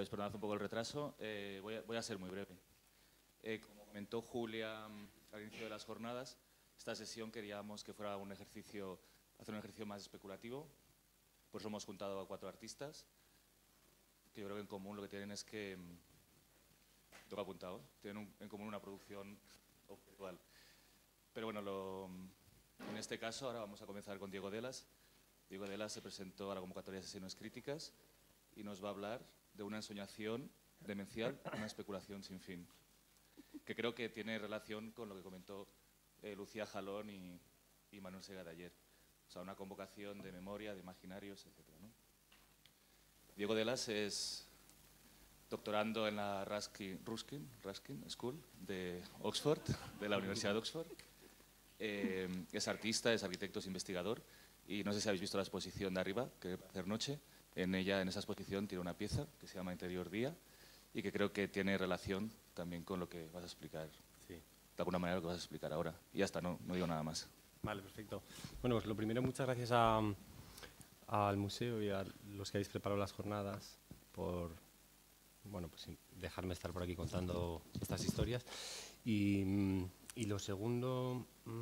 tardes, perdonad un poco el retraso. Voy a ser muy breve. Como comentó Julia al inicio de las jornadas, esta sesión queríamos que fuera un ejercicio, hacer un ejercicio más especulativo. Por eso hemos juntado a 4 artistas, que yo creo que en común lo que tienen es que, tengo apuntado, tienen en común una producción objetual. Pero bueno, en este caso ahora vamos a comenzar con Diego Delas. Diego Delas se presentó a la convocatoria de sesiones críticas y nos va a hablar de una ensoñación demencial, una especulación sin fin, que creo que tiene relación con lo que comentó Lucía Jalón y Manuel Segada ayer. O sea, una convocación de memoria, de imaginarios, etc., ¿no? Diego Delas es doctorando en la Ruskin School de Oxford, de la Universidad de Oxford. Es artista, es arquitecto, es investigador. Y no sé si habéis visto la exposición de arriba, que va a hacer noche. En esa exposición tiene una pieza que se llama Interior Día y que creo que tiene relación también con lo que vas a explicar, sí, de alguna manera lo que vas a explicar ahora. Y ya está, no digo nada más. Vale, perfecto. Bueno, pues lo primero, muchas gracias al museo y a los que habéis preparado las jornadas por pues, dejarme estar por aquí contando estas historias. Y lo segundo,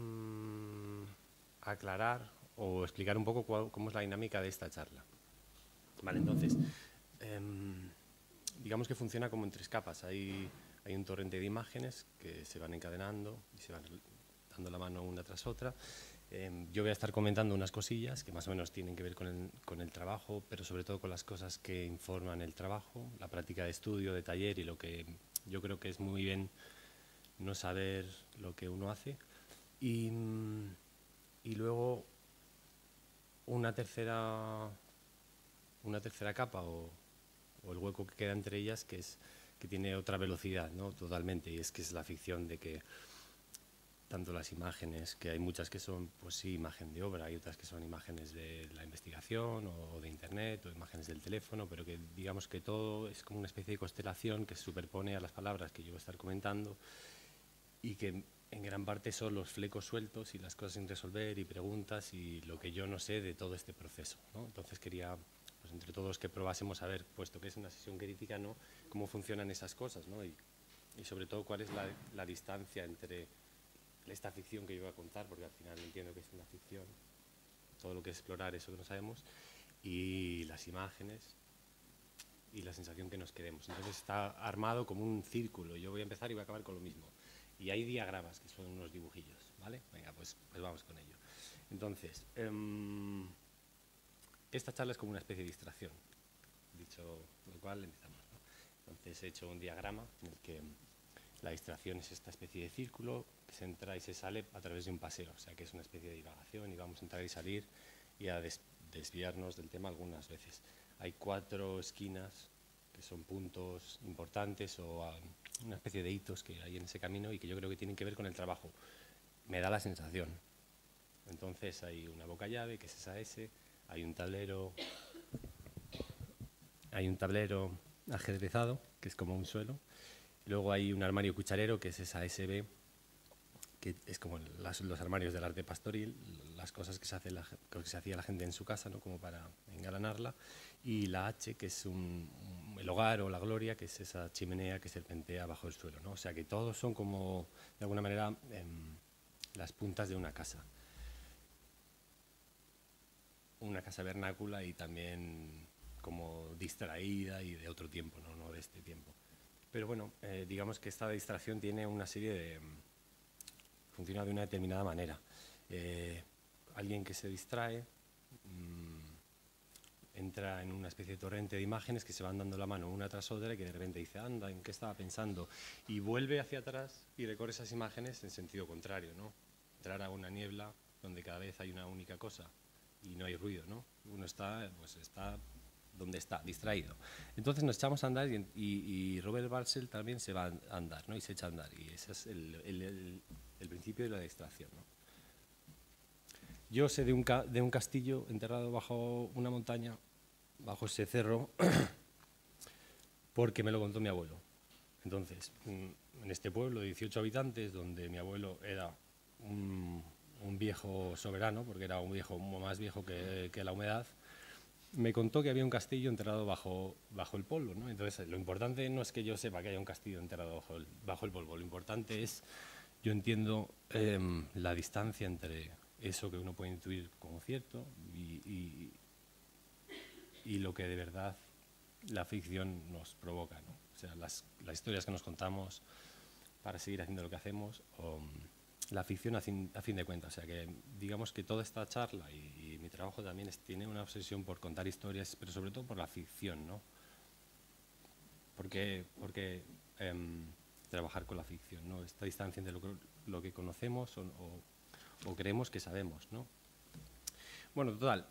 aclarar o explicar un poco cómo es la dinámica de esta charla. Vale, entonces, digamos que funciona como en 3 capas. Hay un torrente de imágenes que se van encadenando y se van dando la mano una tras otra. Yo voy a estar comentando unas cosillas que más o menos tienen que ver con el trabajo, pero sobre todo con las cosas que informan el trabajo, la práctica de estudio, de taller y lo que yo creo que es muy bien no saber lo que uno hace. Y luego una tercera capa o el hueco que queda entre ellas, que tiene otra velocidad, ¿no? Totalmente, y es que es la ficción de que tanto las imágenes, que hay muchas que son, pues sí, imagen de obra, hay otras que son imágenes de la investigación o de internet o imágenes del teléfono, pero que digamos que todo es como una especie de constelación que se superpone a las palabras que yo voy a estar comentando y que en gran parte son los flecos sueltos y las cosas sin resolver y preguntas y lo que yo no sé de todo este proceso, ¿no? Entonces quería, pues entre todos, que probásemos a ver, puesto que es una sesión crítica, ¿no?, cómo funcionan esas cosas, ¿no? Y sobre todo cuál es la distancia entre esta ficción que yo voy a contar, porque al final entiendo que es una ficción, todo lo que es explorar eso que no sabemos, y las imágenes y la sensación que nos queremos. Entonces está armado como un círculo. Yo voy a empezar y voy a acabar con lo mismo. Y hay diagramas, que son unos dibujillos, ¿vale? Venga, pues vamos con ello. Entonces, esta charla es como una especie de distracción, dicho lo cual empezamos, ¿no? Entonces he hecho un diagrama en el que la distracción es esta especie de círculo que se entra y se sale a través de un paseo, o sea que es una especie de divagación y vamos a entrar y salir y a desviarnos del tema algunas veces. Hay 4 esquinas que son puntos importantes o una especie de hitos que hay en ese camino y que yo creo que tienen que ver con el trabajo. Me da la sensación. Entonces hay una boca llave, que es esa S, hay un tablero ajedrezado, que es como un suelo. Luego hay un armario cucharero, que es esa SB, que es como los armarios del arte pastoril, las cosas que se hacía la gente en su casa, ¿no?, como para engalanarla. Y la H, que es el hogar o la gloria, que es esa chimenea que serpentea bajo el suelo, ¿no? O sea que todos son como, de alguna manera, las puntas de una casa. Una casa vernácula y también como distraída y de otro tiempo, no de este tiempo. Pero bueno, digamos que esta distracción tiene una serie de... funciona de una determinada manera. Alguien que se distrae entra en una especie de torrente de imágenes que se van dando la mano una tras otra y que de repente dice, anda, ¿en qué estaba pensando? Y vuelve hacia atrás y recorre esas imágenes en sentido contrario, ¿no? Entrar a una niebla donde cada vez hay una única cosa y no hay ruido, ¿no? Uno está donde está, distraído. Entonces nos echamos a andar y Robert Barcel también se va a andar, ¿no? Y se echa a andar. Y ese es el principio de la distracción, ¿no? Yo sé de un castillo enterrado bajo una montaña, bajo ese cerro, porque me lo contó mi abuelo. Entonces, en este pueblo de 18 habitantes, donde mi abuelo era un viejo soberano, porque era un viejo más viejo que la humedad, me contó que había un castillo enterrado bajo el polvo, ¿no? Entonces, lo importante no es que yo sepa que haya un castillo enterrado bajo el polvo, lo importante es, yo entiendo la distancia entre eso que uno puede intuir como cierto y lo que de verdad la ficción nos provoca, ¿no? O sea, las historias que nos contamos para seguir haciendo lo que hacemos, o la ficción a fin de cuentas. O sea, que digamos que toda esta charla y mi trabajo también tiene una obsesión por contar historias, pero sobre todo por la ficción, ¿no? Porque trabajar con la ficción, ¿no? Esta distancia entre lo que conocemos o creemos que sabemos, ¿no? Bueno, total.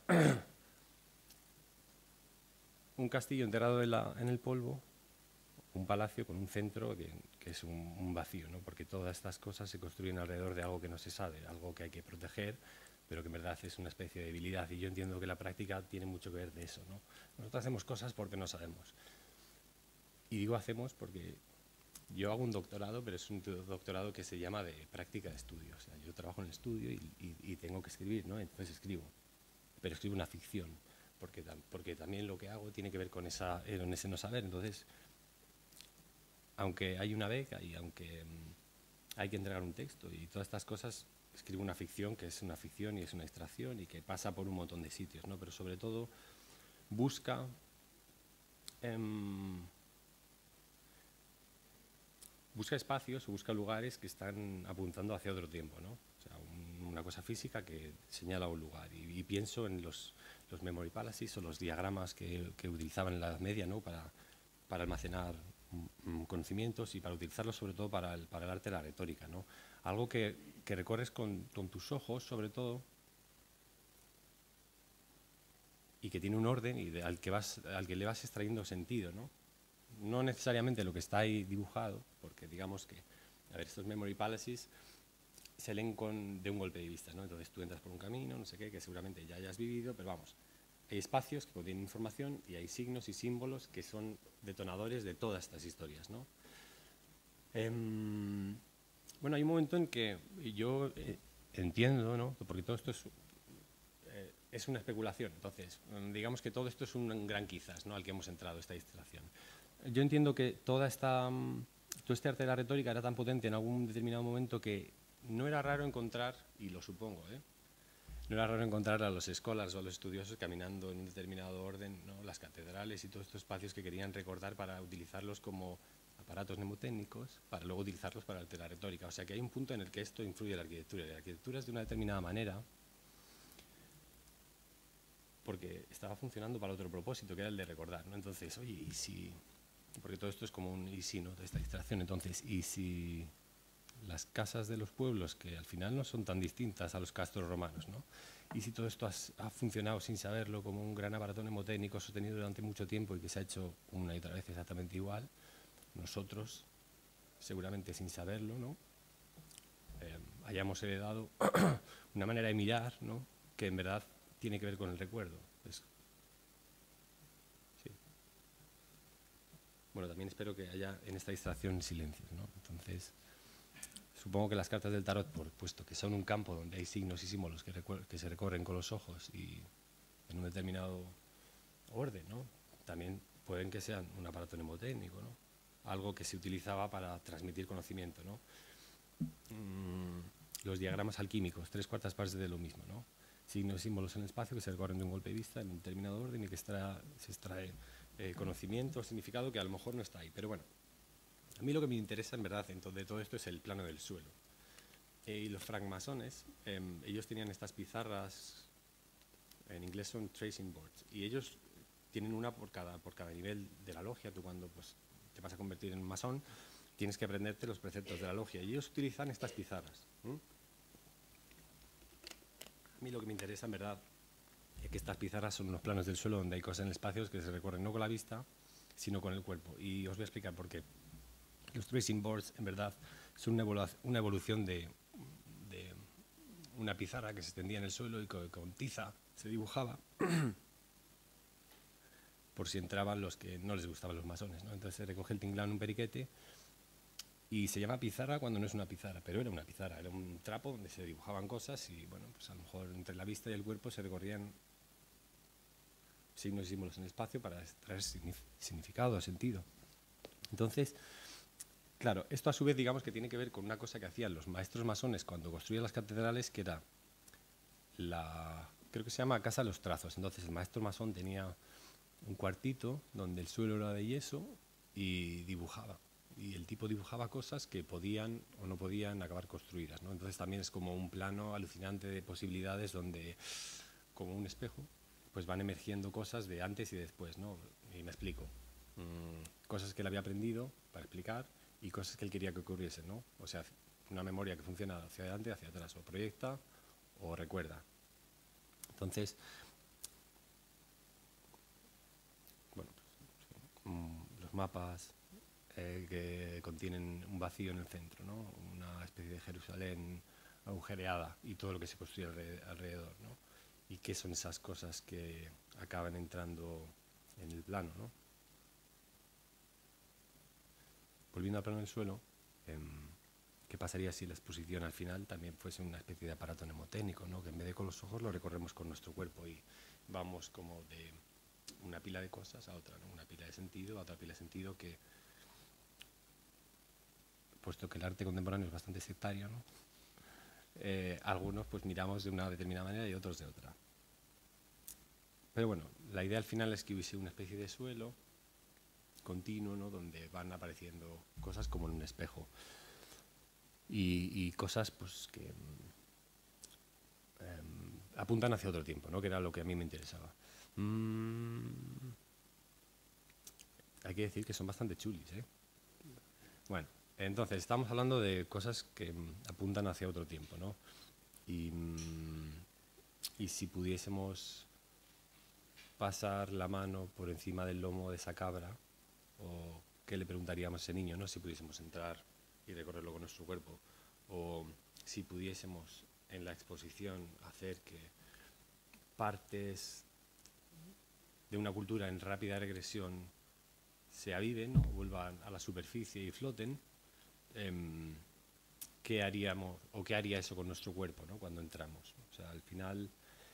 Un castillo enterrado en el polvo, un palacio con un centro que es un vacío, ¿no? Porque todas estas cosas se construyen alrededor de algo que no se sabe, algo que hay que proteger, pero que en verdad es una especie de debilidad. Y yo entiendo que la práctica tiene mucho que ver de eso, ¿no? Nosotros hacemos cosas porque no sabemos. Y digo hacemos porque yo hago un doctorado, pero es un doctorado que se llama de práctica de estudio. O sea, yo trabajo en el estudio y tengo que escribir, ¿no? Entonces escribo, pero escribo una ficción, porque también lo que hago tiene que ver con ese no saber. Entonces, aunque hay una beca y aunque hay que entregar un texto y todas estas cosas, escribo una ficción que es una ficción y es una extracción y que pasa por un montón de sitios, ¿no? Pero sobre todo busca espacios o busca lugares que están apuntando hacia otro tiempo, ¿no? O sea, una cosa física que señala un lugar. Y pienso en los memory palaces o los diagramas que utilizaban en la Edad Media, ¿no? Para almacenar conocimientos y para utilizarlos sobre todo para el arte de la retórica, ¿no? Algo que recorres con tus ojos, sobre todo, y que tiene un orden y al que le vas extrayendo sentido, ¿no? No necesariamente lo que está ahí dibujado, porque digamos que, a ver, estos memory palaces se leen de un golpe de vista, ¿no? Entonces tú entras por un camino, no sé qué, que seguramente ya hayas vivido, pero vamos, hay espacios que contienen información y hay signos y símbolos que son detonadores de todas estas historias, ¿no? Bueno, hay un momento en que yo entiendo, ¿no? Porque todo esto es una especulación, entonces digamos que todo esto es un gran quizás, ¿no? Al que hemos entrado, esta distracción. Yo entiendo que todo este arte de la retórica era tan potente en algún determinado momento que no era raro encontrar, y lo supongo, no era raro encontrar a los scholars o a los estudiosos caminando en un determinado orden, ¿no? Las catedrales y todos estos espacios que querían recordar para utilizarlos como aparatos mnemotécnicos, para luego utilizarlos para la retórica. O sea que hay un punto en el que esto influye en la arquitectura. Y la arquitectura es de una determinada manera porque estaba funcionando para otro propósito, que era el de recordar, ¿no? Entonces, oye, ¿y si...? Porque todo esto es como un y si, ¿no? De esta distracción. Entonces, ¿y si las casas de los pueblos, que al final no son tan distintas a los castros romanos, ¿no? Y si todo esto ha funcionado sin saberlo como un gran aparato mnemotécnico sostenido durante mucho tiempo y que se ha hecho una y otra vez exactamente igual, nosotros, seguramente sin saberlo, ¿no? Hayamos heredado una manera de mirar, ¿no? Que en verdad tiene que ver con el recuerdo. Sí. Bueno, también espero que haya en esta distracción silencios, ¿no? Entonces, supongo que las cartas del tarot, puesto que son un campo donde hay signos y símbolos que se recorren con los ojos y en un determinado orden, ¿no? También pueden que sean un aparato mnemotécnico, ¿no? Algo que se utilizaba para transmitir conocimiento, ¿no? Los diagramas alquímicos, 3/4 partes de lo mismo, ¿no? Signos y símbolos en el espacio que se recorren de un golpe de vista en un determinado orden y que se extrae conocimiento, significado que a lo mejor no está ahí. Pero bueno, a mí lo que me interesa en verdad de todo esto es el plano del suelo. Y los francmasones, ellos tenían estas pizarras, en inglés son tracing boards, y ellos tienen una por cada nivel de la logia. Tú cuando pues, te vas a convertir en masón, tienes que aprenderte los preceptos de la logia, y ellos utilizan estas pizarras. A mí lo que me interesa en verdad es que estas pizarras son unos planos del suelo donde hay cosas en el espacio que se recorren no con la vista, sino con el cuerpo. Y os voy a explicar por qué. Los tracing boards, en verdad, son una evolución de una pizarra que se extendía en el suelo y con tiza se dibujaba por si entraban los que no les gustaban los masones, ¿no? Entonces se recoge el tinglado en un periquete y se llama pizarra cuando no es una pizarra, pero era una pizarra, era un trapo donde se dibujaban cosas y, bueno, pues a lo mejor entre la vista y el cuerpo se signos y símbolos en el espacio para extraer significado, sentido. Entonces, claro, esto a su vez digamos que tiene que ver con una cosa que hacían los maestros masones cuando construían las catedrales, que era creo que se llama Casa de los Trazos. Entonces el maestro masón tenía un cuartito donde el suelo era de yeso y dibujaba. Y el tipo dibujaba cosas que podían o no podían acabar construidas, ¿no? Entonces también es como un plano alucinante de posibilidades donde, como un espejo, pues van emergiendo cosas de antes y después, ¿no? Y me explico. Cosas que él había aprendido para explicar y cosas que él quería que ocurriesen, ¿no? O sea, una memoria que funciona hacia adelante, hacia atrás, o proyecta o recuerda. Entonces, bueno, los mapas que contienen un vacío en el centro, ¿no? Una especie de Jerusalén agujereada y todo lo que se construye alrededor, ¿no? Y qué son esas cosas que acaban entrando en el plano, ¿no? Volviendo al plano del suelo, ¿qué pasaría si la exposición al final también fuese una especie de aparato mnemotécnico, ¿no? Que en vez de con los ojos lo recorremos con nuestro cuerpo y vamos como de una pila de cosas a otra, ¿no? Una pila de sentido a otra pila de sentido que, puesto que el arte contemporáneo es bastante sectario, ¿no? Algunos pues miramos de una determinada manera y otros de otra. Pero bueno, la idea al final es que hubiese una especie de suelo continuo, ¿no? Donde van apareciendo cosas como en un espejo y cosas pues que apuntan hacia otro tiempo, ¿no? Que era lo que a mí me interesaba. Hay que decir que son bastante chulis, ¿eh? Bueno, entonces estamos hablando de cosas que apuntan hacia otro tiempo, ¿no? Y si pudiésemos pasar la mano por encima del lomo de esa cabra, o qué le preguntaríamos a ese niño, ¿no? Si pudiésemos entrar y recorrerlo con nuestro cuerpo, o si pudiésemos en la exposición hacer que partes de una cultura en rápida regresión se aviven, ¿no? Vuelvan a la superficie y floten, ¿qué haríamos o qué haría eso con nuestro cuerpo, ¿no? Cuando entramos? O sea, al final,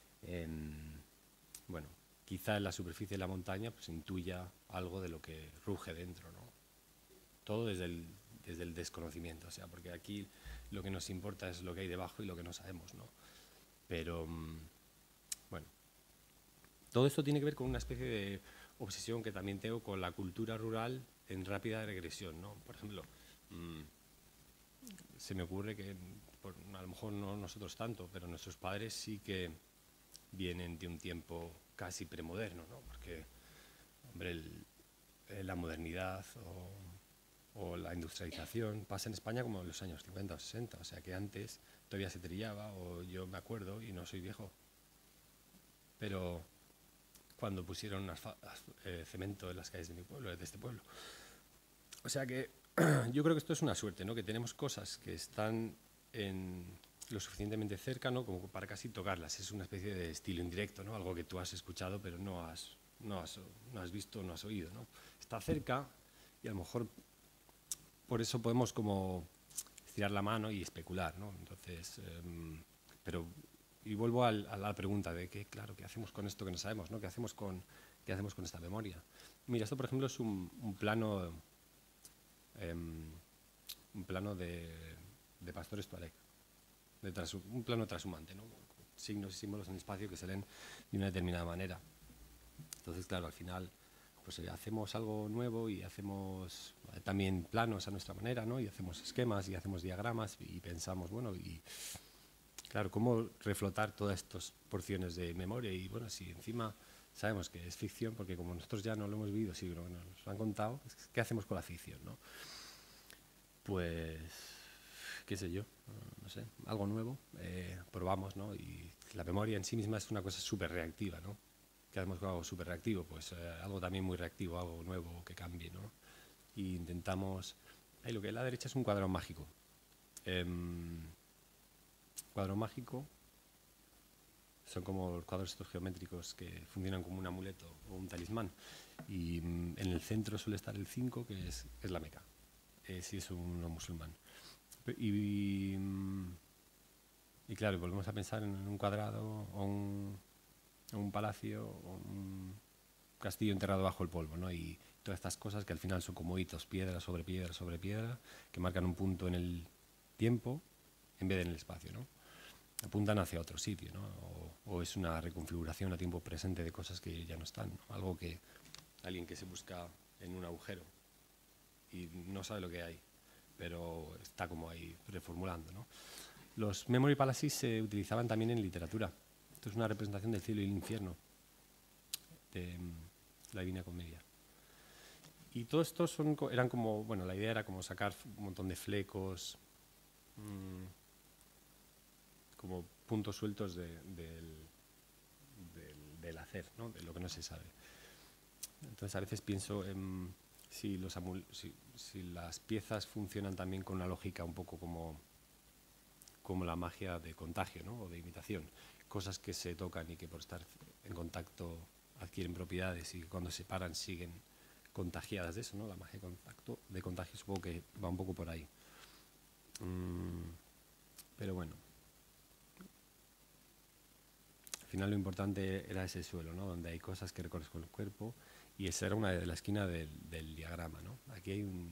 bueno, quizá en la superficie de la montaña pues intuya algo de lo que ruge dentro, ¿no? Todo desde el desconocimiento, o sea, porque aquí lo que nos importa es lo que hay debajo y lo que no sabemos, ¿no? Pero, bueno, todo esto tiene que ver con una especie de obsesión que también tengo con la cultura rural en rápida regresión, ¿no? Por ejemplo, se me ocurre que, a lo mejor no nosotros tanto, pero nuestros padres sí que vienen de un tiempo casi premoderno, ¿no? Porque, hombre, la modernidad o la industrialización pasa en España como en los años 50 o 60, o sea que antes todavía se trillaba, o yo me acuerdo, y no soy viejo, pero cuando pusieron cemento en las calles de mi pueblo, de este pueblo. O sea que yo creo que esto es una suerte, ¿no? Que tenemos cosas que están lo suficientemente cerca, ¿no? Como para casi tocarlas. Es una especie de estilo indirecto, ¿no? Algo que tú has escuchado pero no has visto, no has oído, ¿no? Está cerca y a lo mejor por eso podemos como estirar la mano y especular, ¿no? Entonces, y vuelvo a la pregunta de qué hacemos con esto que no sabemos, ¿no? ¿Qué hacemos con esta memoria? Mira, esto por ejemplo es un plano de pastores tuareg, un plano transhumante, ¿no? Signos y símbolos en el espacio que se leen de una determinada manera. Entonces, claro, al final pues hacemos algo nuevo y hacemos también planos a nuestra manera, ¿no? Y hacemos esquemas y hacemos diagramas y pensamos, bueno, y claro, ¿cómo reflotar todas estas porciones de memoria? Y bueno, si encima sabemos que es ficción, porque como nosotros ya no lo hemos vivido, sino que nos lo han contado, ¿qué hacemos con la ficción, no? Pues, qué sé yo, no sé, algo nuevo, probamos, ¿no? Y la memoria en sí misma es una cosa súper reactiva, ¿no? ¿Qué hacemos con algo súper reactivo? Pues algo también muy reactivo, algo nuevo que cambie, ¿no? Y intentamos... lo que hay a la derecha es un cuadro mágico. Cuadro mágico son como los cuadros estos geométricos que funcionan como un amuleto o un talismán. Y en el centro suele estar el 5, que es la Meca, si es uno musulmán. Y claro, volvemos a pensar en un cuadrado o un palacio o castillo enterrado bajo el polvo, ¿no? Y todas estas cosas que al final son como hitos, piedra sobre piedra sobre piedra, que marcan un punto en el tiempo en vez de en el espacio, ¿no? Apuntan hacia otro sitio, ¿no? O es una reconfiguración a tiempo presente de cosas que ya no están, ¿no? Algo que alguien que se busca en un agujero y no sabe lo que hay, pero está como ahí reformulando, ¿no? Los Memory Palaces se utilizaban también en literatura. Esto es una representación del cielo y el infierno de la Divina Comedia. Y todo esto eran como, bueno, la idea era como sacar un montón de flecos, como puntos sueltos del hacer, ¿no? De lo que no se sabe. Entonces a veces pienso en si las piezas funcionan también con una lógica un poco como la magia de contagio, ¿no? O de imitación. Cosas que se tocan y que por estar en contacto adquieren propiedades y cuando se paran siguen contagiadas de eso, ¿no? La magia de contagio supongo que va un poco por ahí. Pero bueno. Al final lo importante era ese suelo, ¿no? Donde hay cosas que recorres con el cuerpo, y esa era una de la esquina del diagrama, ¿no? Aquí hay un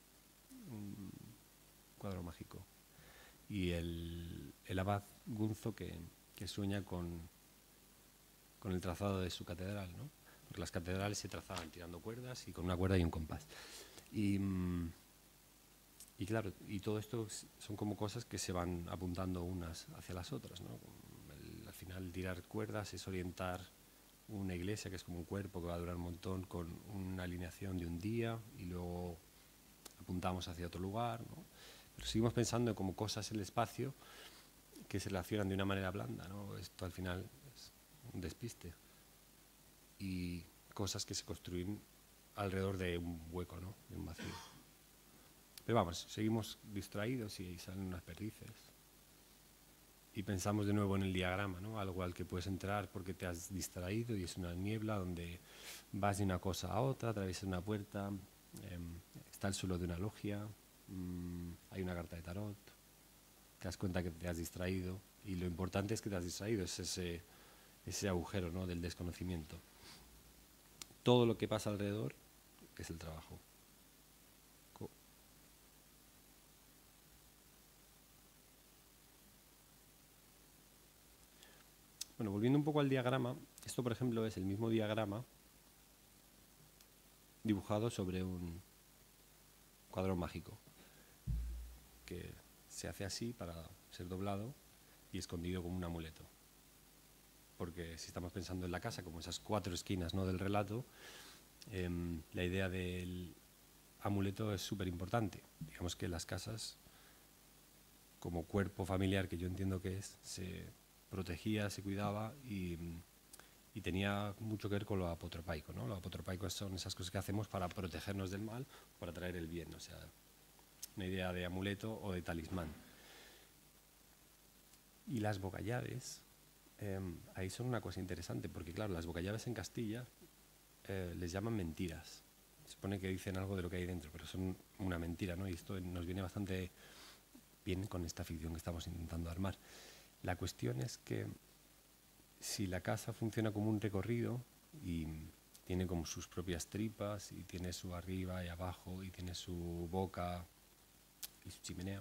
cuadro mágico. Y el abad Gunzo que sueña con el trazado de su catedral, ¿no? Porque las catedrales se trazaban tirando cuerdas y con una cuerda y un compás. Y claro, y todo esto son como cosas que se van apuntando unas hacia las otras, ¿no? Al final tirar cuerdas es orientar una iglesia que es como un cuerpo que va a durar un montón con una alineación de un día y luego apuntamos hacia otro lugar, ¿no? Pero seguimos pensando como cosas en el espacio que se relacionan de una manera blanda, ¿no? Esto al final es un despiste. Y cosas que se construyen alrededor de un hueco, ¿no? De un vacío. Pero vamos, seguimos distraídos y salen unas perdices. Y pensamos de nuevo en el diagrama, ¿no? Algo al que puedes entrar porque te has distraído y es una niebla donde vas de una cosa a otra, atraviesas una puerta, está el suelo de una logia, hay una carta de tarot, te das cuenta que te has distraído y lo importante es que te has distraído, es ese agujero, ¿no? Del desconocimiento. Todo lo que pasa alrededor es el trabajo. Bueno, volviendo un poco al diagrama, esto por ejemplo es el mismo diagrama dibujado sobre un cuadro mágico que se hace así para ser doblado y escondido como un amuleto. Porque si estamos pensando en la casa como esas 4 esquinas, ¿no? Del relato, la idea del amuleto es súper importante. Digamos que las casas, como cuerpo familiar que yo entiendo que es, se protegía, se cuidaba y tenía mucho que ver con lo apotropaico, ¿no? Lo apotropaico son esas cosas que hacemos para protegernos del mal, para traer el bien, o sea, una idea de amuleto o de talismán. Y las bocallaves, ahí son una cosa interesante, porque claro, las bocallaves en Castilla les llaman mentiras. Se supone que dicen algo de lo que hay dentro, pero son una mentira, ¿no? Y esto nos viene bastante bien con esta ficción que estamos intentando armar. La cuestión es que si la casa funciona como un recorrido y tiene como sus propias tripas y tiene su arriba y abajo y tiene su boca y su chimenea,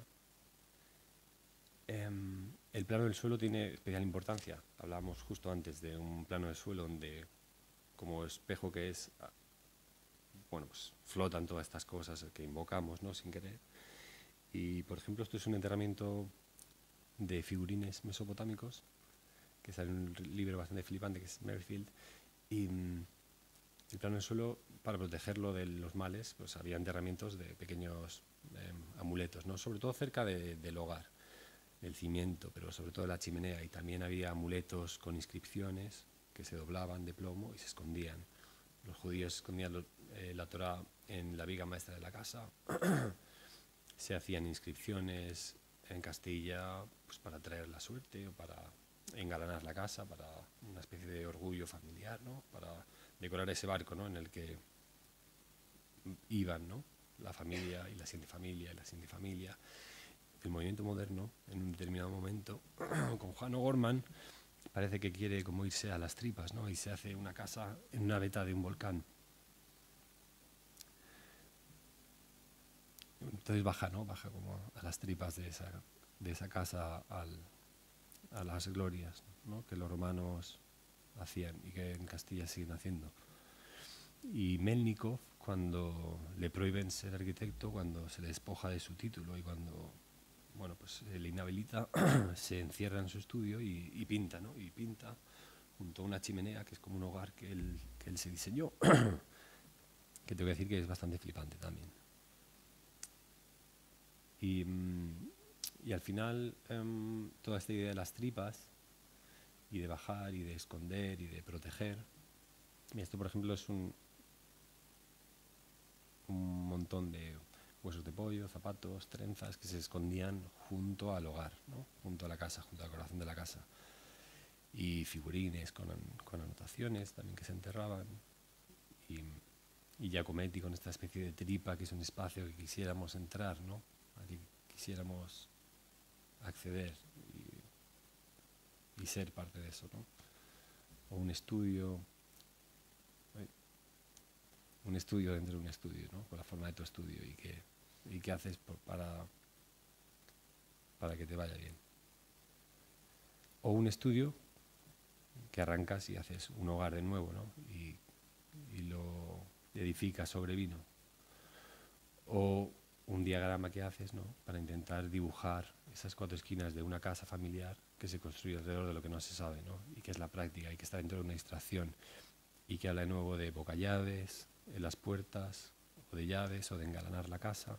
el plano del suelo tiene especial importancia. Hablábamos justo antes de un plano del suelo donde, como espejo que es, bueno, pues flotan todas estas cosas que invocamos, ¿no? Sin querer. Y, por ejemplo, esto es un enterramiento de figurines mesopotámicos, que sale en un libro bastante flipante que es Merfield, y el plano del suelo, para protegerlo de los males, pues había enterramientos de pequeños amuletos, ¿no? Sobre todo cerca del hogar, del cimiento, pero sobre todo de la chimenea, y también había amuletos con inscripciones que se doblaban de plomo y se escondían. Los judíos escondían la Torá en la viga maestra de la casa. Se hacían inscripciones en Castilla pues para traer la suerte o para engalanar la casa, para una especie de orgullo familiar, ¿no? Para decorar ese barco, ¿no? En el que iban, ¿no? La familia y la siguiente familia y la siguiente familia. El movimiento moderno, en un determinado momento, con Juan O'Gorman, parece que quiere como irse a las tripas, ¿no? Y se hace una casa en una veta de un volcán. Entonces baja, ¿no? Baja como a las tripas de esa casa a las glorias, ¿no? Que los romanos hacían y que en Castilla siguen haciendo. Y Melnikov, cuando le prohíben ser arquitecto, cuando se le despoja de su título y cuando, bueno, pues le inhabilita, se encierra en su estudio y pinta, ¿no? Y pinta junto a una chimenea, que es como un hogar que él se diseñó, que te voy a decir que es bastante flipante también. Y al final, toda esta idea de las tripas y de bajar y de esconder y de proteger, y esto por ejemplo es un montón de huesos de pollo, zapatos, trenzas que se escondían junto al hogar, ¿no? Junto a la casa, junto al corazón de la casa. Y figurines con anotaciones también que se enterraban. Y Giacometti con esta especie de tripa, que es un espacio que quisiéramos entrar, ¿no? Aquí quisiéramos acceder y ser parte de eso, ¿no? O un estudio dentro de un estudio, ¿no? Con la forma de tu estudio y qué haces para que te vaya bien. O un estudio que arrancas y haces un hogar de nuevo, ¿no? Y lo edificas sobre vino. O un diagrama que haces, ¿no? Para intentar dibujar esas 4 esquinas de una casa familiar que se construye alrededor de lo que no se sabe, ¿no? Y que es la práctica y que está dentro de una distracción y que habla de nuevo de bocallaves en las puertas o de llaves o de engalanar la casa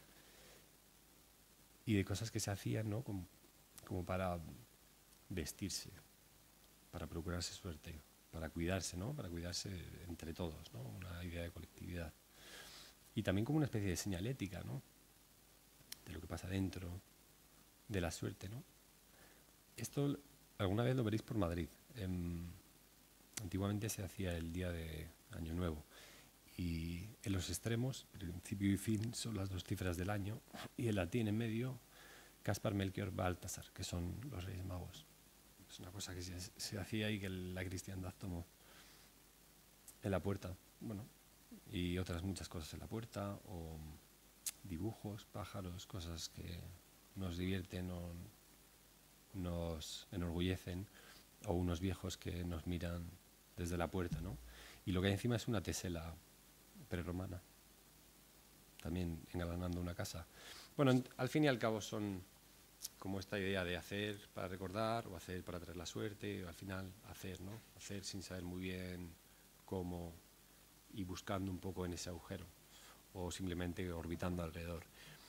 y de cosas que se hacían, ¿no? como para vestirse, para procurarse suerte, para cuidarse, ¿no? Para cuidarse entre todos, ¿no? Una idea de colectividad. Y también como una especie de señalética, ¿no? De lo que pasa dentro, de la suerte, ¿no? Esto alguna vez lo veréis por Madrid. Antiguamente se hacía el día de Año Nuevo y en los extremos, principio y fin, son las 2 cifras del año y en latín en medio, Caspar, Melchior, Baltasar, que son los Reyes Magos. Es una cosa que se hacía y que la cristiandad tomó en la puerta, bueno, y otras muchas cosas en la puerta, o dibujos, pájaros, cosas que nos divierten o nos enorgullecen, o unos viejos que nos miran desde la puerta, ¿no? Y lo que hay encima es una tesela prerromana, también engalanando una casa. Bueno, al fin y al cabo son como esta idea de hacer para recordar o hacer para traer la suerte, o al final hacer, ¿no? Hacer sin saber muy bien cómo y buscando un poco en ese agujero o simplemente orbitando alrededor.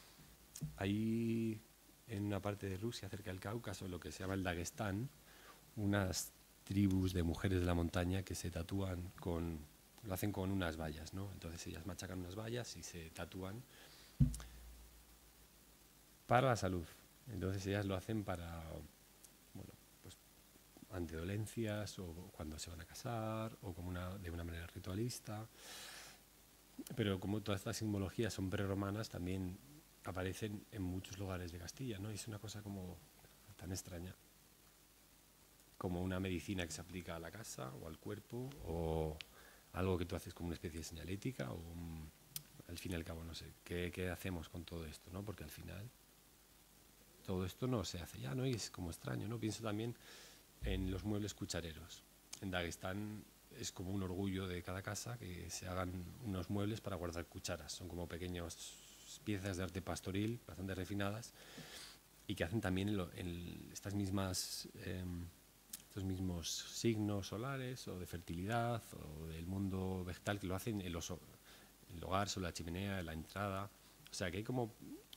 Hay en una parte de Rusia, cerca del Cáucaso, lo que se llama el Daguestán, unas tribus de mujeres de la montaña que se tatúan lo hacen con unas vallas, ¿no? Entonces ellas machacan unas vallas y se tatúan para la salud. Entonces ellas lo hacen para, bueno, pues ante dolencias o cuando se van a casar o como de una manera ritualista. Pero como todas estas simbologías son prerromanas, también aparecen en muchos lugares de Castilla, ¿no? Y es una cosa como tan extraña, como una medicina que se aplica a la casa o al cuerpo, o algo que tú haces como una especie de señalética, o al fin y al cabo, no sé, ¿qué hacemos con todo esto, ¿no? Porque al final todo esto no se hace ya, ¿no? Y es como extraño, ¿no? Pienso también en los muebles cuchareros. En Daguestán es como un orgullo de cada casa que se hagan unos muebles para guardar cucharas. Son como pequeñas piezas de arte pastoril, bastante refinadas, y que hacen también estos mismos signos solares o de fertilidad o del mundo vegetal, que lo hacen en el hogar, sobre la chimenea, en la entrada. O sea, que hay como...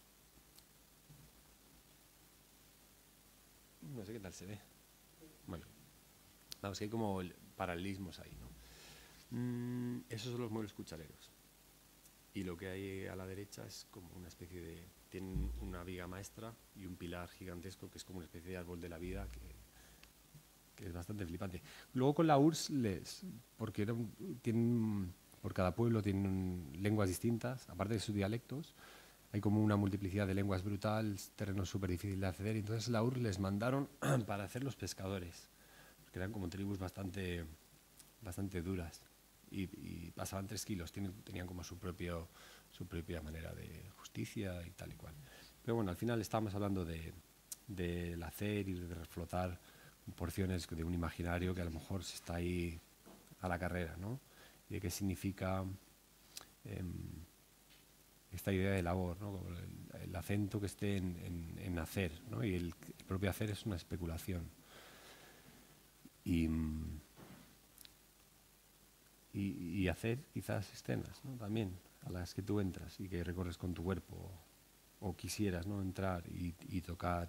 No sé qué tal se ve. Bueno, vamos, que hay como paralelismos ahí, ¿no? Esos son los muebles cuchareros. Y lo que hay a la derecha es como una especie de... Tienen una viga maestra y un pilar gigantesco que es como una especie de árbol de la vida que es bastante flipante. Luego con la URSS, porque por cada pueblo tienen lenguas distintas, aparte de sus dialectos, hay como una multiplicidad de lenguas brutal, terreno súper difícil de acceder, y entonces la URSS les mandaron para hacer los pescadores, porque eran como tribus bastante duras y pasaban 3 kilos, tenían como su propia manera de justicia y tal y cual. Pero bueno, al final estábamos hablando del hacer y de reflotar porciones de un imaginario que a lo mejor se está ahí a la carrera, ¿no? Y de qué significa esta idea de labor, ¿no? El acento que esté en hacer, ¿no? Y el propio hacer es una especulación. Y hacer quizás escenas, ¿no? También a las que tú entras y que recorres con tu cuerpo o quisieras, ¿no? Entrar y tocar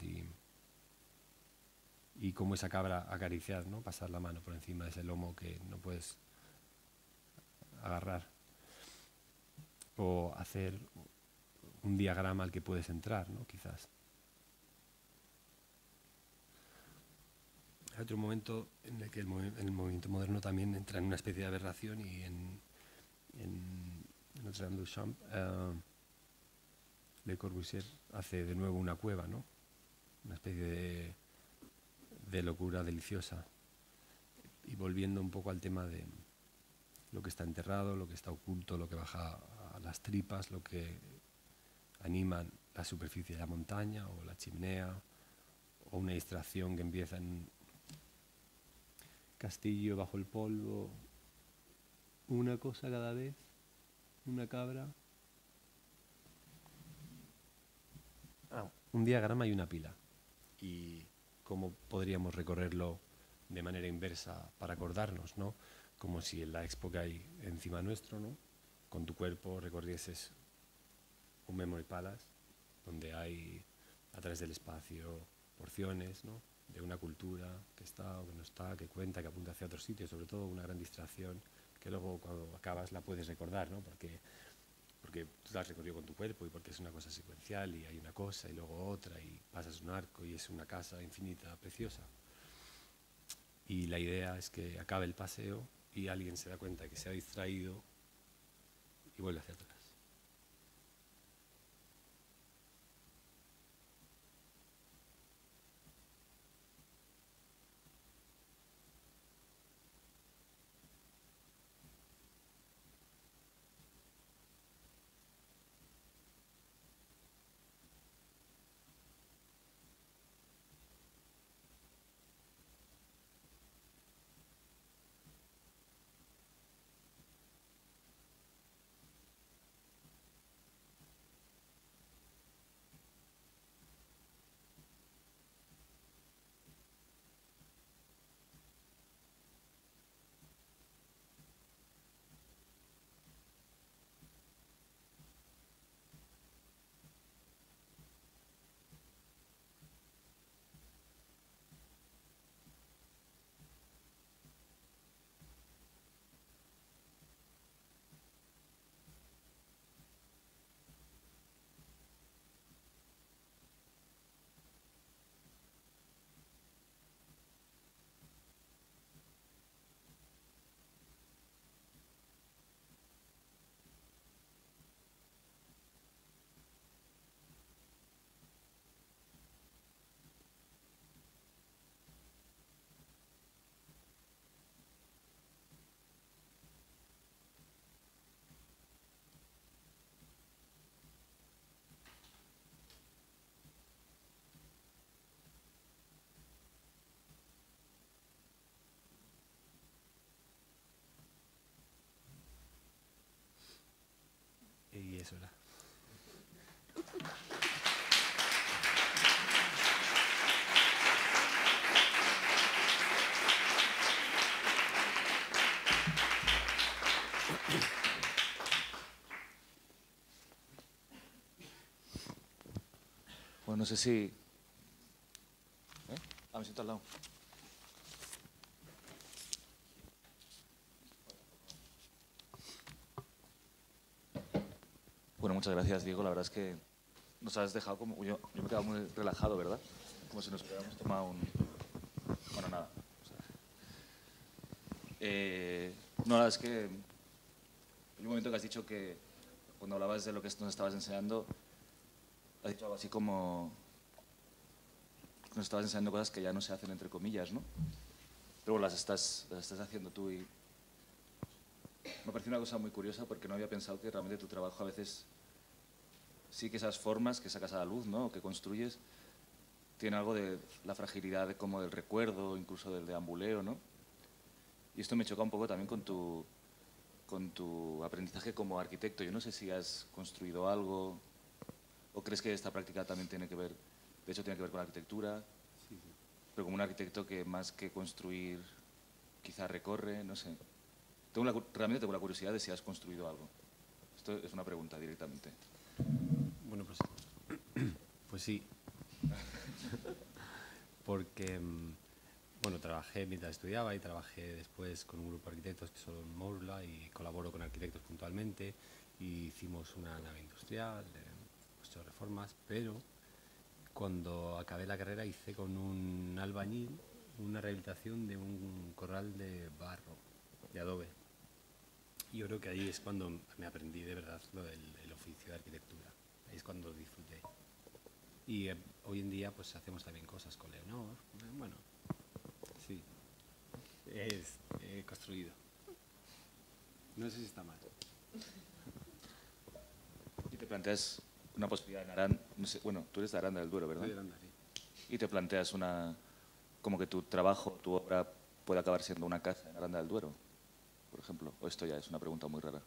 y como esa cabra acariciar, ¿no? Pasar la mano por encima de ese lomo que no puedes agarrar, o hacer un diagrama al que puedes entrar, ¿no? Quizás. Hay otro momento en el que el movimiento moderno también entra en una especie de aberración y en Notre Dame du Champ, Le Corbusier hace de nuevo una cueva, ¿no? Una especie de locura deliciosa. Y volviendo un poco al tema de lo que está enterrado, lo que está oculto, lo que baja a las tripas, lo que animan la superficie de la montaña o la chimenea, o una distracción que empieza en castillo bajo el polvo, una cosa cada vez, una cabra. Un diagrama y una pila. Y cómo podríamos recorrerlo de manera inversa para acordarnos, ¿no? Como si en la expo que hay encima nuestro, ¿no? Con tu cuerpo recorrieses un Memory Palace, donde hay a través del espacio porciones, ¿no? De una cultura que está o que no está, que cuenta, que apunta hacia otro sitio, sobre todo una gran distracción que luego cuando acabas la puedes recordar, ¿no? Porque tú la has recorrido con tu cuerpo y porque es una cosa secuencial y hay una cosa y luego otra y pasas un arco y es una casa infinita, preciosa. Y la idea es que acabe el paseo y alguien se da cuenta que se ha distraído y vuelve hacia atrás. Y eso era. Bueno, no sé si... me siento al lado. Bueno, muchas gracias, Diego. La verdad es que nos has dejado como... Yo me he quedado muy relajado, ¿verdad? Como si nos hubiéramos tomado un... Bueno, nada. No, la verdad es que... Hay un momento que has dicho que cuando hablabas de lo que nos estabas enseñando, has dicho algo así como... Nos estabas enseñando cosas que ya no se hacen entre comillas, ¿no? pero las estás haciendo tú y me parece una cosa muy curiosa porque no había pensado que realmente tu trabajo a veces sí que esas formas que sacas a la luz, ¿no? O que construyes, tiene algo de la fragilidad como del recuerdo, incluso del deambuleo, ¿no? Y esto me choca un poco también con tu aprendizaje como arquitecto. Yo no sé si has construido algo o crees que esta práctica también tiene que ver, de hecho tiene que ver con la arquitectura, Sí, sí. pero como un arquitecto que más que construir quizá recorre, no sé. Realmente tengo la curiosidad de si has construido algo. Esto es una pregunta directamente. Bueno, pues sí. Porque, bueno, trabajé mientras estudiaba y trabajé después con un grupo de arquitectos que son Mourla y colaboro con arquitectos puntualmente y hicimos una nave industrial, hemos hecho reformas, pero cuando acabé la carrera hice con un albañil una rehabilitación de un corral de barro, de adobe. Y yo creo que ahí es cuando me aprendí de verdad lo del el oficio de arquitectura. Ahí es cuando disfruté. Y hoy en día pues hacemos también cosas con Leonor. Bueno, sí, he construido. No sé si está mal. Y te planteas una posibilidad en Aranda, no sé, bueno, tú eres de Aranda del Duero, ¿verdad? Estoy grande, sí. Y te planteas como que tu trabajo, tu obra puede acabar siendo una casa en Aranda del Duero, por ejemplo. O esto ya es una pregunta muy rara.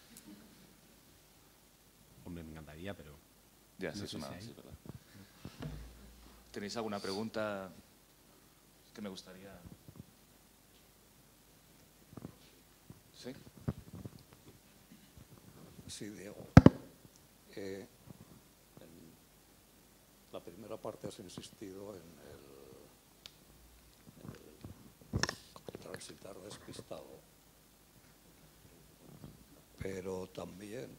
Hombre, me encantaría, pero Ya, no sí, sé es una, si hay. sí, ¿verdad? ¿Tenéis alguna pregunta que me gustaría? ¿Sí? Sí, Diego. En la primera parte has insistido en el transitar despistado, pero también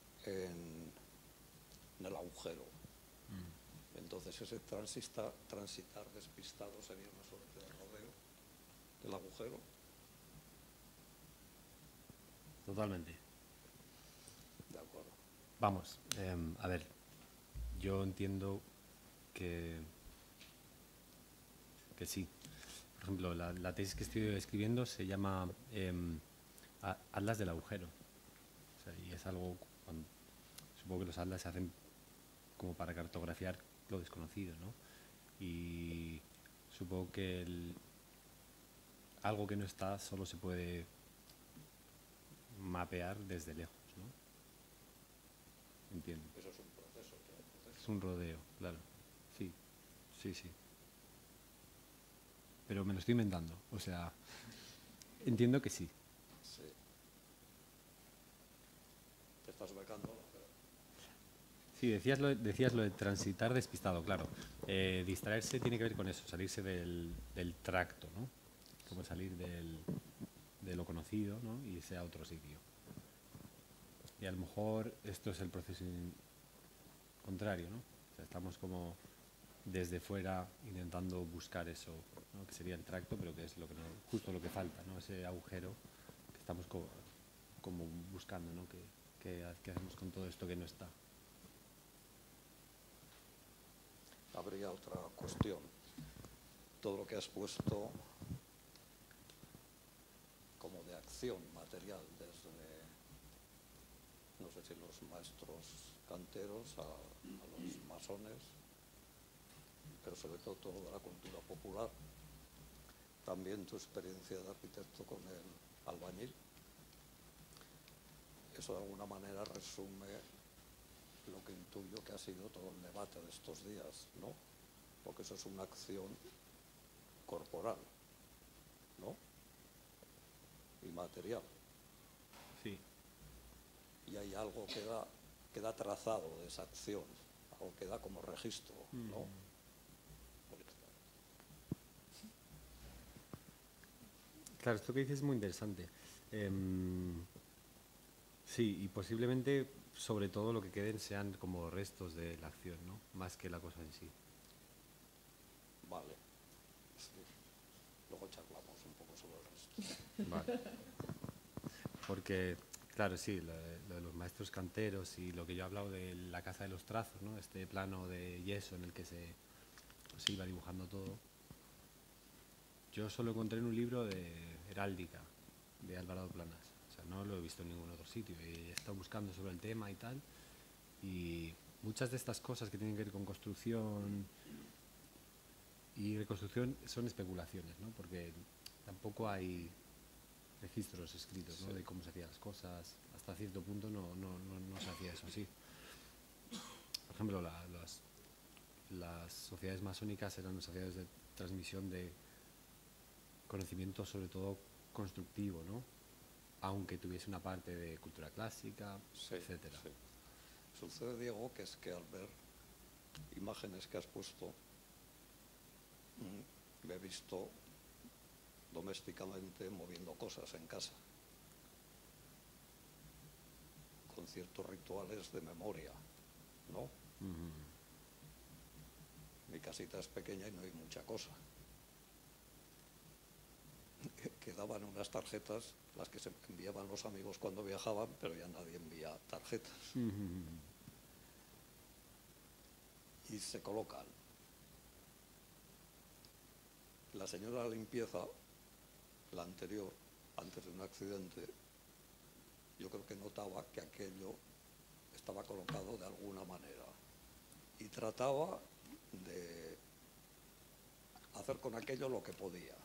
en el agujero. Entonces ese transitar despistado sería una suerte de rodeo del agujero. Totalmente. De acuerdo. Vamos, a ver, yo entiendo que sí. Por ejemplo, la tesis que estoy escribiendo se llama Atlas del agujero. O sea, y es algo, supongo que los atlas se hacen como para cartografiar lo desconocido, ¿no? Y supongo que algo que no está solo se puede mapear desde lejos, ¿no? Entiendo. Eso es un proceso. Es un rodeo, claro. Sí, sí, sí. Pero me lo estoy inventando. O sea, entiendo que sí. Sí. Te estás becando. Sí, decías lo de transitar despistado, claro. Distraerse tiene que ver con eso, salirse del tracto, ¿no? Como salir de lo conocido, ¿no? Y irse a otro sitio. Y a lo mejor esto es el proceso contrario, ¿no? O sea, estamos como desde fuera intentando buscar eso, ¿no? Que sería el tracto, pero que es lo que justo lo que falta, ¿no? Ese agujero que estamos como buscando, ¿no? ¿Qué hacemos con todo esto que no está? Habría otra cuestión. Todo lo que has puesto como de acción material, desde, no sé si los maestros canteros a los masones, pero sobre todo toda la cultura popular. También tu experiencia de arquitecto con el albañil. Eso de alguna manera resume lo que intuyo que ha sido todo el debate de estos días, ¿no? Porque eso es una acción corporal, ¿no? Y material. Sí. Y hay algo que da trazado de esa acción, algo que da como registro, ¿no? Claro, esto que dices es muy interesante. Sí, y posiblemente, sobre todo, lo que queden sean como restos de la acción, ¿no? Más que la cosa en sí. Vale. Sí. Luego charlamos un poco sobre el resto. Vale. Porque, claro, sí, lo de los maestros canteros y lo que yo he hablado de la caza de los trazos, ¿no? Este plano de yeso en el que se iba dibujando todo. yo solo encontré en un libro de heráldica, de Alvarado Planas. O sea, no lo he visto en ningún otro sitio. Y he estado buscando sobre el tema y tal. Y muchas de estas cosas que tienen que ver con construcción y reconstrucción son especulaciones, ¿no? Porque tampoco hay registros escritos, ¿no? De cómo se hacían las cosas. Hasta cierto punto no se hacía eso así. Por ejemplo, las sociedades masónicas eran sociedades de transmisión de conocimiento, sobre todo constructivo, ¿no? Aunque tuviese una parte de cultura clásica, etcétera. Sí. Sucede, Diego, que es que al ver imágenes que has puesto, me he visto domésticamente moviendo cosas en casa, con ciertos rituales de memoria, ¿no? Mi casita es pequeña y no hay mucha cosa. Quedaban unas tarjetas, las que se enviaban los amigos cuando viajaban, pero ya nadie envía tarjetas. Y se colocan. La señora de la limpieza, la anterior, antes de un accidente, yo creo que notaba que aquello estaba colocado de alguna manera y trataba de hacer con aquello lo que podía.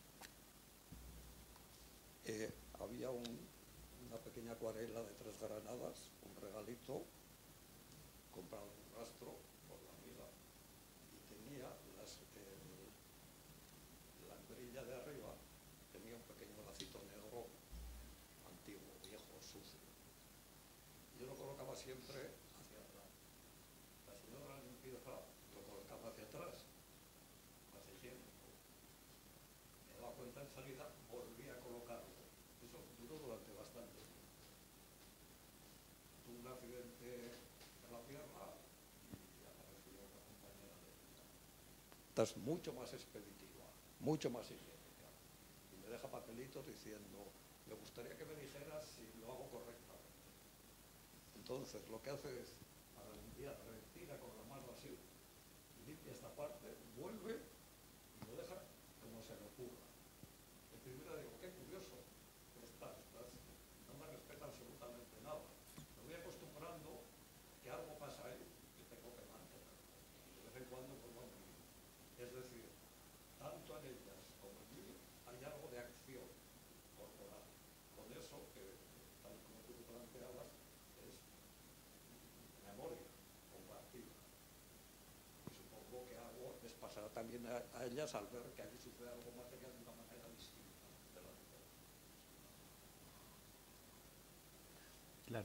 Había una pequeña acuarela de 3 granadas, un regalito, comprado en un rastro por la amiga, y tenía la perilla de arriba, tenía un pequeño lacito negro, antiguo, viejo, sucio. Yo lo colocaba siempre hacia atrás. La señora de limpieza lo colocaba hacia atrás, más higiénico. Me daba cuenta enseguida, volvía a colocarlo. Eso duró durante bastante tiempo. Tuve un accidente en la pierna y apareció una compañera de vida. Esta es mucho más expeditiva, mucho más higiénica. Y me deja papelitos diciendo, me gustaría que me dijeras si lo hago correctamente. Entonces, lo que hace es, para limpiar, retira con la mano así, limpia esta parte, vuelve y lo deja como se le ocurra. El primero digo, qué curioso, no me respeta absolutamente nada. Me voy acostumbrando que algo pasa ahí y tengo que mantenerlo. De vez en cuando vuelvo a mí. Es decir, tanto en ellas como en mí hay algo de acción corporal. Con eso, que tal como tú te planteabas, es memoria compartida. Y supongo que algo les pasará también a ellas al ver que allí sucede algo material de una manera distinta de la de todos. Claro.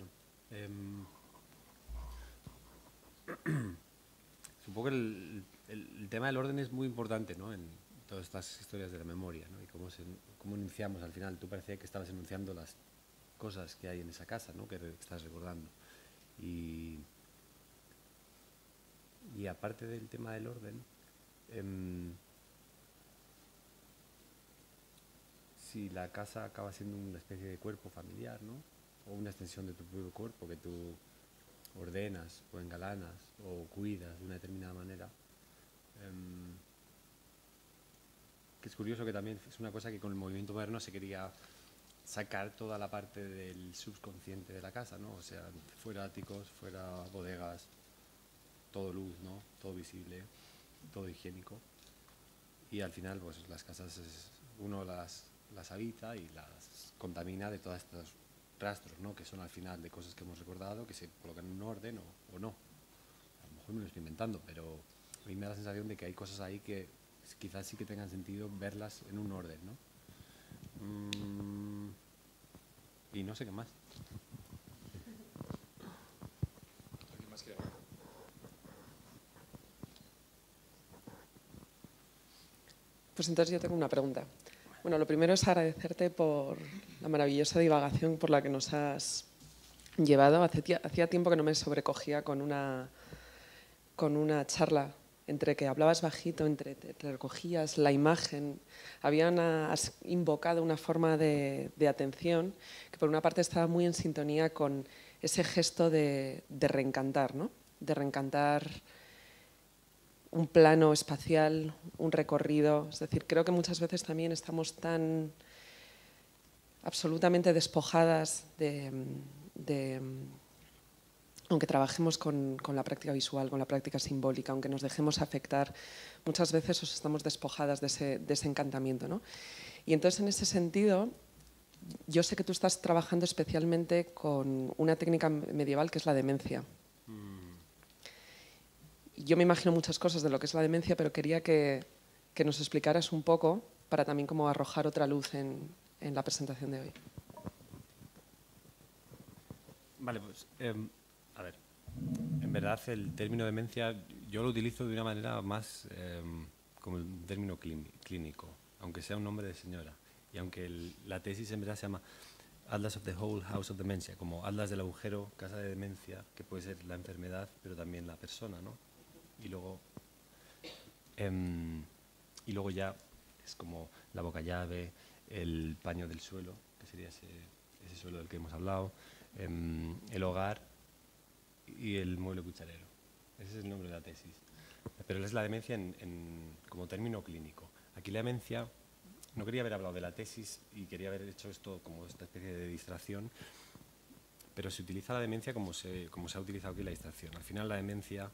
Supongo que el tema del orden es muy importante, ¿no? En todas estas historias de la memoria, ¿no? Y cómo enunciamos al final. Tú parecía que estabas enunciando las cosas que hay en esa casa, ¿no? Que estás recordando. Y aparte del tema del orden, si la casa acaba siendo una especie de cuerpo familiar, ¿no? O una extensión de tu propio cuerpo que tú ordenas o engalanas o cuidas de una determinada manera, que es curioso que también es una cosa que con el movimiento moderno se quería sacar toda la parte del subconsciente de la casa, ¿no? O sea, fuera áticos, fuera bodegas, todo luz, ¿no? Todo visible, todo higiénico. Y al final, pues las casas uno las habita y las contamina de todos estos rastros, ¿no? Que son al final de cosas que hemos recordado, que se colocan en un orden o no. A lo mejor me lo estoy inventando, pero a mí me da la sensación de que hay cosas ahí que quizás sí que tengan sentido verlas en un orden, ¿no? Y no sé qué más. ¿Alguien más quiere hablar? Pues entonces yo tengo una pregunta. Bueno, lo primero es agradecerte por la maravillosa divagación por la que nos has llevado. Hacía tiempo que no me sobrecogía con una charla entre que hablabas bajito, entre te recogías la imagen. Has invocado una forma de atención que por una parte estaba muy en sintonía con ese gesto de reencantar, ¿no? De reencantar un plano espacial, un recorrido. Es decir, creo que muchas veces también estamos tan absolutamente despojadas aunque trabajemos con la práctica visual, con la práctica simbólica, aunque nos dejemos afectar, muchas veces os estamos despojadas de ese encantamiento, ¿no? Y entonces, en ese sentido, yo sé que tú estás trabajando especialmente con una técnica medieval que es la demencia. Yo me imagino muchas cosas de lo que es la demencia, pero quería que nos explicaras un poco para también como arrojar otra luz en la presentación de hoy. Vale, pues, a ver, en verdad el término demencia yo lo utilizo de una manera más como un término clínico, aunque sea un nombre de señora. Y aunque la tesis en verdad se llama Atlas of the Whole House of Dementia, como Atlas del agujero, casa de demencia, que puede ser la enfermedad, pero también la persona, ¿no? Y luego ya es como la boca llave, el paño del suelo, que sería ese suelo del que hemos hablado, el hogar y el mueble cucharero. Ese es el nombre de la tesis. Pero es la demencia como término clínico. Aquí la demencia, no quería haber hablado de la tesis y quería haber hecho esto como esta especie de distracción, pero se utiliza la demencia como se ha utilizado aquí la distracción. Al final la demencia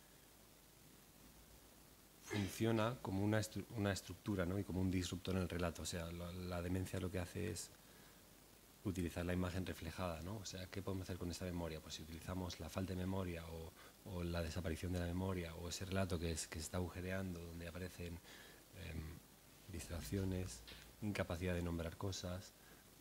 funciona como una estructura, ¿no? Y como un disruptor en el relato. O sea, la demencia lo que hace es utilizar la imagen reflejada, ¿no? O sea, ¿qué podemos hacer con esta memoria? Pues si utilizamos la falta de memoria o la desaparición de la memoria o ese relato que se está agujereando, donde aparecen distracciones, incapacidad de nombrar cosas,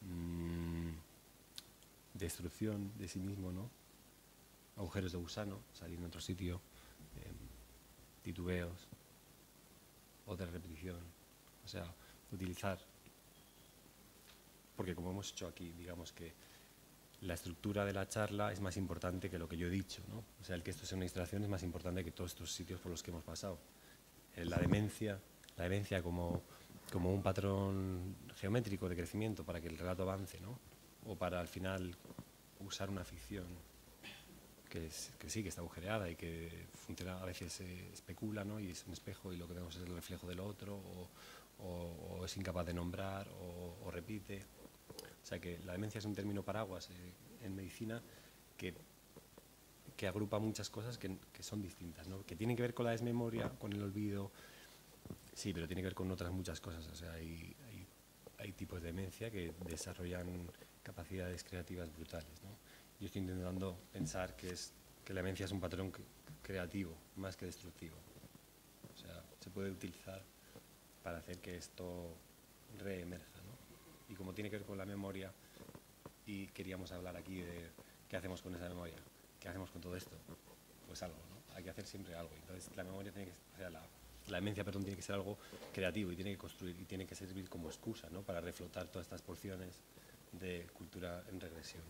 destrucción de sí mismo, ¿no? Agujeros de gusano, salir en otro sitio, titubeos, otra repetición. O sea, utilizar, porque como hemos hecho aquí, digamos que la estructura de la charla es más importante que lo que yo he dicho, ¿no? O sea, el que esto sea una distracción es más importante que todos estos sitios por los que hemos pasado. La demencia como un patrón geométrico de crecimiento para que el relato avance, ¿no? O para al final usar una ficción que sí, que está agujereada y que funciona, a veces se especula, ¿no? Y es un espejo y lo que vemos es el reflejo del otro, o es incapaz de nombrar, o repite. O sea que la demencia es un término paraguas en medicina que agrupa muchas cosas que son distintas, ¿no? Que tienen que ver con la desmemoria, con el olvido, sí, pero tiene que ver con otras muchas cosas. O sea, hay tipos de demencia que desarrollan capacidades creativas brutales, ¿no? Yo estoy intentando pensar que la demencia es un patrón creativo, más que destructivo. O sea, se puede utilizar para hacer que esto reemerja, ¿no? Y como tiene que ver con la memoria, y queríamos hablar aquí de qué hacemos con esa memoria, qué hacemos con todo esto, pues algo, ¿no? Hay que hacer siempre algo. Entonces la memoria tiene que, o sea, la demencia, perdón, tiene que ser algo creativo y tiene que construir y tiene que servir como excusa, ¿no? Para reflotar todas estas porciones de cultura en regresión.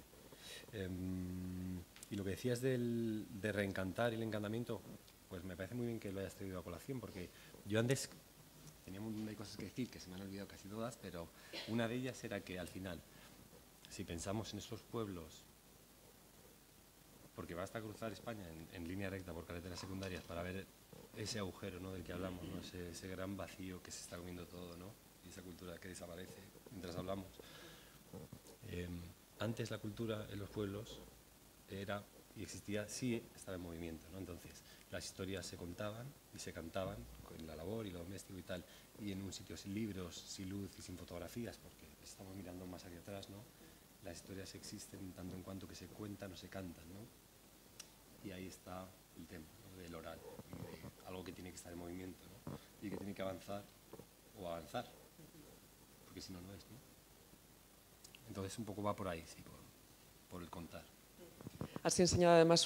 Y lo que decías de reencantar y el encantamiento, pues me parece muy bien que lo hayas traído a colación, porque yo antes tenía un montón de cosas que decir, que se me han olvidado casi todas, pero una de ellas era que al final, si pensamos en estos pueblos, porque basta cruzar España en línea recta por carreteras secundarias para ver ese agujero, ¿no? Del que hablamos, ¿no? Ese gran vacío que se está comiendo todo, ¿no? Y esa cultura que desaparece mientras hablamos. Antes la cultura en los pueblos era y existía, sí estaba en movimiento, ¿no? Entonces las historias se contaban y se cantaban con la labor y lo doméstico y tal, y en un sitio sin libros, sin luz y sin fotografías, porque estamos mirando más hacia atrás, ¿no? Las historias existen tanto en cuanto que se cuentan o se cantan, ¿no? Y ahí está el tema, ¿no? Del oral, y de algo que tiene que estar en movimiento, ¿no? Y que tiene que avanzar o avanzar, porque si no, no es, ¿no? Entonces un poco va por ahí, sí, por el contar. Has enseñado además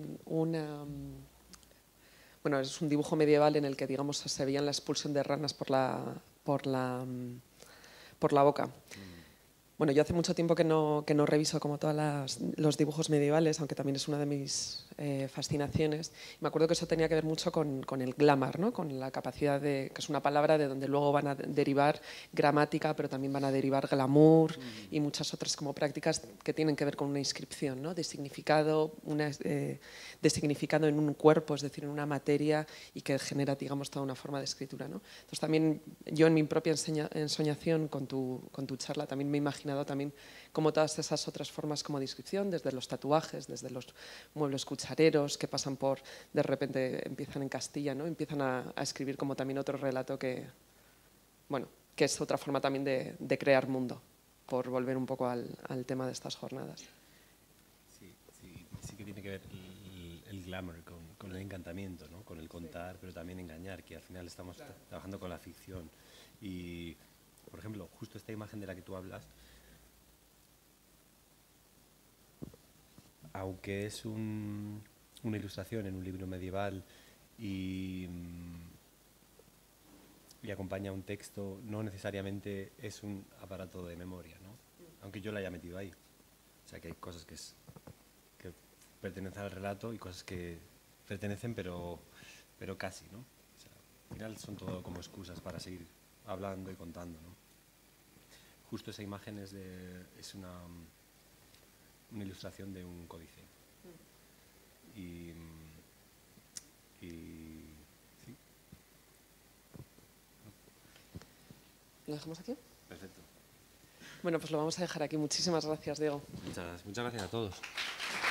bueno, es un dibujo medieval en el que, digamos, se veían la expulsión de ranas por la boca. Bueno, yo hace mucho tiempo que no reviso como todos los dibujos medievales, aunque también es una de mis fascinaciones. Me acuerdo que eso tenía que ver mucho con el glamour, ¿no? Con la capacidad de, que es una palabra de donde luego van a derivar gramática, pero también van a derivar glamour y muchas otras como prácticas que tienen que ver con una inscripción, ¿no? De significado, de significado en un cuerpo, es decir, en una materia, y que genera, digamos, toda una forma de escritura, ¿no? Entonces también yo en mi propia ensoñación con tu charla también me he imaginado también como todas esas otras formas como de inscripción, desde los tatuajes, desde los muebles cuchareros que pasan por, de repente empiezan en Castilla, ¿no? Empiezan a escribir como también otro relato que, bueno, que es otra forma también de crear mundo, por volver un poco al tema de estas jornadas. Sí que tiene que ver el glamour con el encantamiento, ¿no? Con el contar, pero también engañar, que al final estamos trabajando con la ficción. Y, por ejemplo, justo esta imagen de la que tú hablas, aunque es una ilustración en un libro medieval y acompaña un texto, no necesariamente es un aparato de memoria, ¿no? Aunque yo la haya metido ahí. O sea, que hay cosas que pertenecen al relato y cosas que pertenecen pero casi, ¿no? O sea, al final son todo como excusas para seguir hablando y contando, ¿no? Justo esa imagen es una ilustración de un códice. Y sí. ¿Lo dejamos aquí? Perfecto. Bueno, pues lo vamos a dejar aquí. Muchísimas gracias, Diego. Muchas gracias a todos.